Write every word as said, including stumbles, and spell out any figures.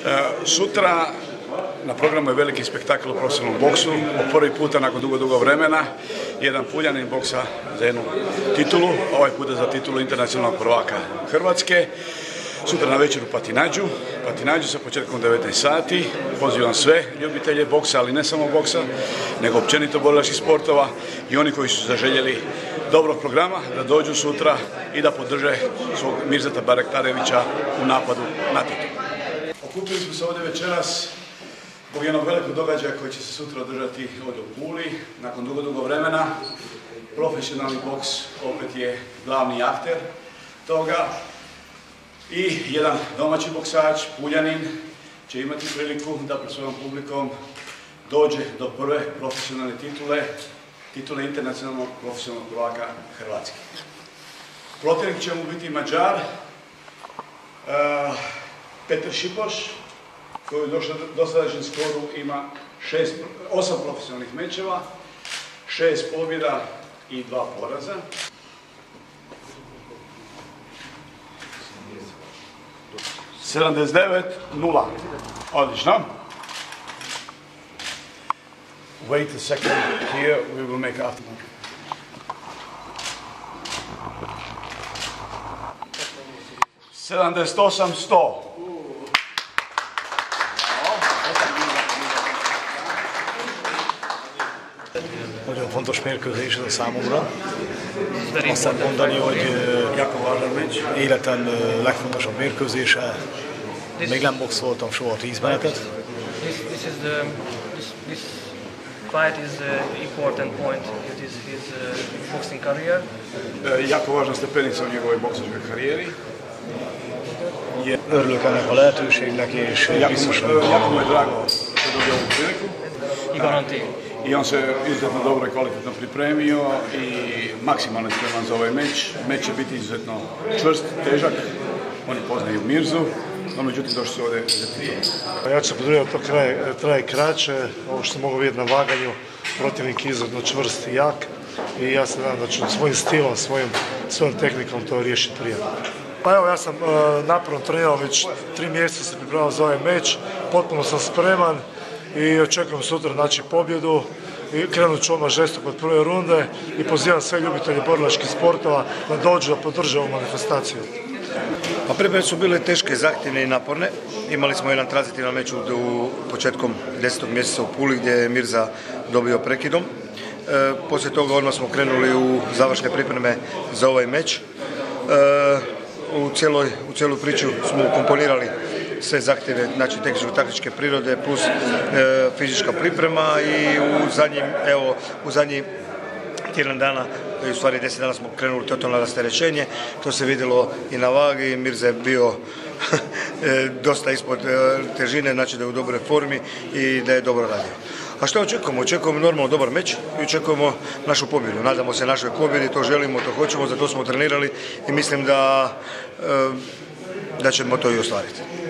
Sutra na programu je veliki spektakl u profesionalnom boksu. Po prvi puta nakon dugo, dugo vremena jedan Puljanin boksa za jednu titulu, ovaj puta za titulu internacionalnog prvaka Hrvatske. Sutra na večer u Patinađu. Patinađu sa početkom devetnaest sati. Pozivam sve ljubitelje boksa, ali ne samo boksa, nego općenito borilačkih sportova i oni koji su zaželjeli dobrog programa da dođu sutra i da podrže svog Mirzeta Barektarevića u napadu na titul. Okupili smo se ovdje večeras zbog jednog velikog događaja koji će se sutra održati ovdje u Puli. Nakon dugo, dugo vremena profesionalni boks opet je glavni akter toga i jedan domaći boksač, Puljanin, će imati priliku da pred svojom publikom dođe do prve profesionalne titule, titule internacionalnog profesionalnog prvaka Hrvatske. Protivnik će mu biti Mađar, uh, Petar Šipoš, koji u dosadašnjem skoru ima šest, osam profesionalnih mečeva, šest pobjeda i dva poraza. sedamdeset devet nula. Odlično. Wait a second here, we will make after. sedamdeset osam sto. Nagyon fontos mérkőzés ez a számomra. Azt lehet mondani, hogy életem legfontosabb mérkőzése. Még nem boxoltam soha tíz menetet. This, this is the this, this fight is an important point in his, his uh, boxing career. Jako važna stepenica u njegovoj boksačkoj karijeri. Örülök ennek a lehetőségnek, és biztos, jako mu je drago što dobio ovu priliku. I garanti. I on se izuzetno dobro i kvalitetno pripremio i maksimalno spreman za ovaj meč. Meč će biti izuzetno čvrst, težak. Oni poznaju Mirzu, no međutim došli su ovdje za titul. Ja ću se potruditi da to traje, traje kraće. Ovo što mogu vidjeti na vaganju, protivnik je izuzetno čvrst i jak. I ja se nadam da ću svojim stilom, svojim, svojom tehnikom to riješiti prije. Pa evo, ja sam uh, naporno trenirao, već tri mjeseca se pripremao za ovaj meč. Potpuno sam spreman i očekujem sutra znači pobjedu. I krenut ću odmah žestoko od prve runde i pozivam sve ljubitelje borilačkih sportova da dođu da podrže ovu manifestaciju. Pa pripreme su bile teške, zahtjevne i naporne. Imali smo jedan tranzitivan meč u početkom desetog mjeseca u Puli gdje je Mirza dobio prekidom. E, poslije toga odmah smo krenuli u završne pripreme za ovaj meč. E, u, cijeloj, u cijelu priču smo ukomponirali sve zahtjeve, znači tehničko-taktičke prirode plus e, fizička priprema i u zadnjim, evo, u zadnjih tjedan dana, u stvari deset dana smo krenuli totalno rasterećenje, to se vidjelo i na vagi, Mirza je bio dosta ispod težine, znači da je u dobroj formi i da je dobro radio. A što očekujemo? Očekujemo normalno dobar meč i očekujemo našu pobjedu. Nadamo se našoj pobjedi, to želimo, to hoćemo, za to smo trenirali i mislim da, da ćemo to i ostvariti.